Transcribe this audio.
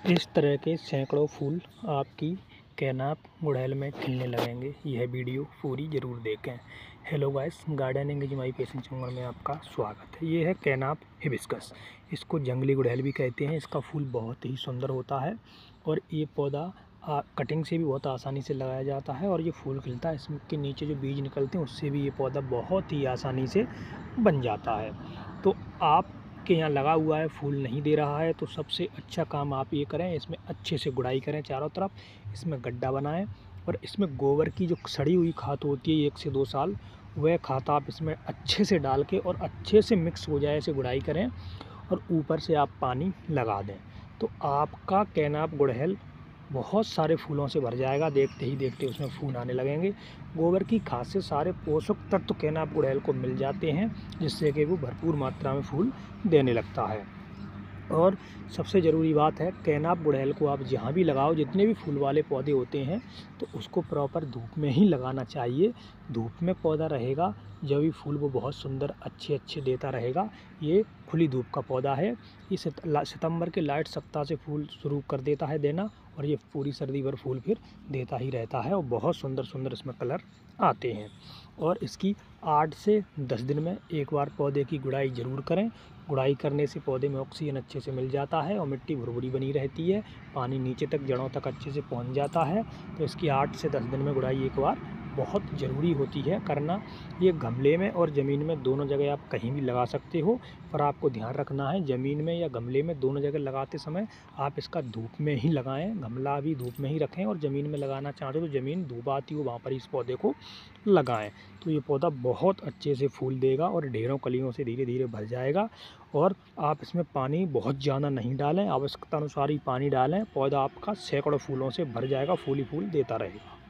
इस तरह के सैकड़ों फूल आपकी कैनाप गुड़हल में खिलने लगेंगे। यह वीडियो पूरी ज़रूर देखें। Hello guys, gardening is my passion channel में आपका स्वागत है। ये है कैनाप हिबिस्कस। इसको जंगली गुड़हल भी कहते हैं। इसका फूल बहुत ही सुंदर होता है और ये पौधा कटिंग से भी बहुत आसानी से लगाया जाता है और ये फूल खिलता है। इसके नीचे जो बीज निकलते हैं उससे भी ये पौधा बहुत ही आसानी से बन जाता है। तो आप के यहाँ लगा हुआ है, फूल नहीं दे रहा है, तो सबसे अच्छा काम आप ये करें, इसमें अच्छे से गुड़ाई करें चारों तरफ, इसमें गड्ढा बनाएं और इसमें गोबर की जो सड़ी हुई खाद होती है 1 से 2 साल, वह खाद आप इसमें अच्छे से डाल के और अच्छे से मिक्स हो जाए ऐसे गुड़ाई करें और ऊपर से आप पानी लगा दें। तो आपका कैनाप गुड़हल बहुत सारे फूलों से भर जाएगा। देखते ही देखते उसमें फूल आने लगेंगे। गोबर की खाद से सारे पोषक तत्व कैनाप गुड़हल को मिल जाते हैं, जिससे कि वो भरपूर मात्रा में फूल देने लगता है। और सबसे ज़रूरी बात है, कैनाप गुड़हल को आप जहाँ भी लगाओ, जितने भी फूल वाले पौधे होते हैं, तो उसको प्रॉपर धूप में ही लगाना चाहिए। धूप में पौधा रहेगा जब भी फूल वो बहुत सुंदर अच्छे देता रहेगा। ये खुली धूप का पौधा है। ये सितंबर के लास्ट सप्ताह से फूल शुरू कर देता है देना और ये पूरी सर्दी भर फूल फिर देता ही रहता है और बहुत सुंदर इसमें कलर आते हैं। और इसकी 8 से 10 दिन में एक बार पौधे की गुड़ाई ज़रूर करें। गुड़ाई करने से पौधे में ऑक्सीजन अच्छे से मिल जाता है और मिट्टी भुरभुरी बनी रहती है, पानी नीचे तक जड़ों तक अच्छे से पहुंच जाता है। तो इसकी 8 से 10 दिन में गुड़ाई एक बार बहुत ज़रूरी होती है करना। ये गमले में और ज़मीन में दोनों जगह आप कहीं भी लगा सकते हो, पर आपको ध्यान रखना है ज़मीन में या गमले में दोनों जगह लगाते समय आप इसका धूप में ही लगाएं। गमला भी धूप में ही रखें और ज़मीन में लगाना चाहते हो तो ज़मीन धूप आती हो वहाँ पर इस पौधे को लगाएं। तो ये पौधा बहुत अच्छे से फूल देगा और ढेरों कलियों से धीरे धीरे भर जाएगा। और आप इसमें पानी बहुत ज़्यादा नहीं डालें, आवश्यकता अनुसार ही पानी डालें। पौधा आपका सैकड़ों फूलों से भर जाएगा, फूल ही फूल देता रहेगा।